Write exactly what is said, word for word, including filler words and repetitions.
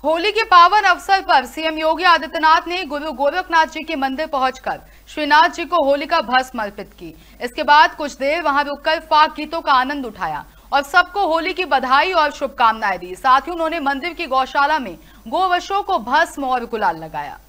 होली के पावन अवसर पर सीएम योगी आदित्यनाथ ने गुरु गोरखनाथ जी के मंदिर पहुंचकर श्रीनाथ जी को होली का भस्म अर्पित की। इसके बाद कुछ देर वहां रुककर फाक गीतों का आनंद उठाया और सबको होली की बधाई और शुभकामनाएं दी। साथ ही उन्होंने मंदिर की गौशाला में गोवशों को भस्म और गुलाल लगाया।